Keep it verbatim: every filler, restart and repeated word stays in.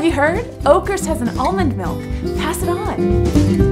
Have you heard? Oakhurst has an almond milk. Pass it on.